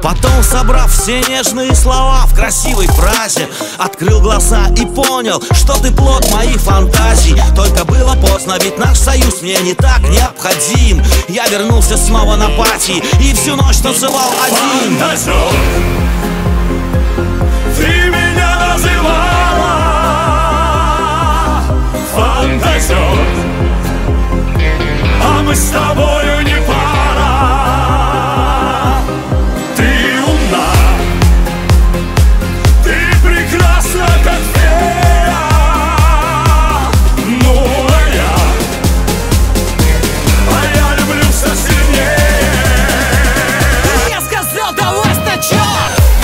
Потом, собрав все нежные слова в красивой фразе, открыл глаза и понял, что ты плод моих фантазий. Только было поздно, ведь наш союз мне не так необходим. Я вернулся снова на пати и всю ночь танцевал один. Фантазер, ты меня называла фантазер, а мы с тобою не пара. Ты умна, ты прекрасна, как фея. Ну, а я люблю все сильнее. Я сказал, давай сначала.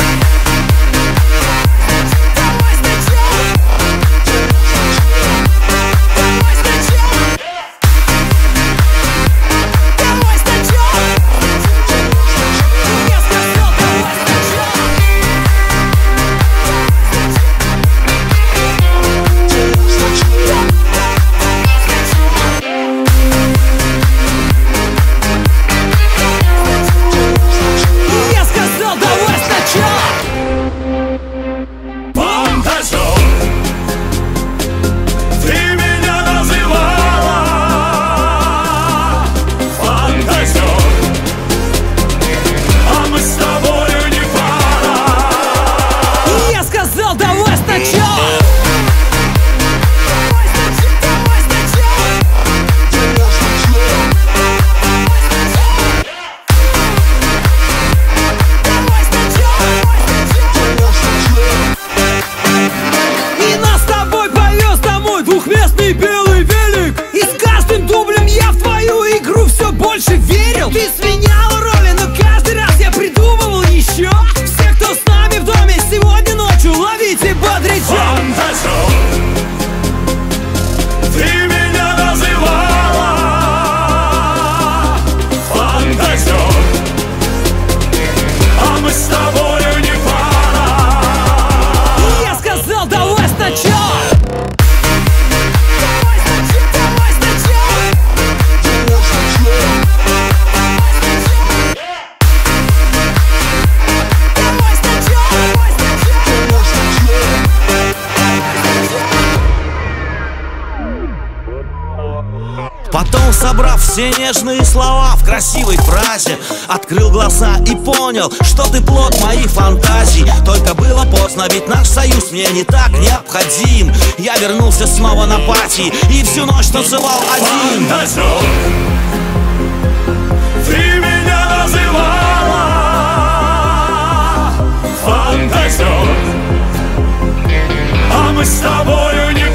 Двухместный белый велик, и с каждым дублем я в твою игру все больше верил. Ты сменял роли, но каждый раз я придумывал еще. Все, кто с нами в доме, сегодня ночью ловите бодрячок. Фантазер, ты меня называла фантазер, а мы с тобою не пара. Я сказал, давай сначала. Потом, собрав все нежные слова в красивой фразе, открыл глаза и понял, что ты плод моих фантазий. Только было поздно, ведь наш союз мне не так необходим. Я вернулся снова на пати и всю ночь танцевал один. Фантазер, ты меня называла фантазер, а мы с тобою не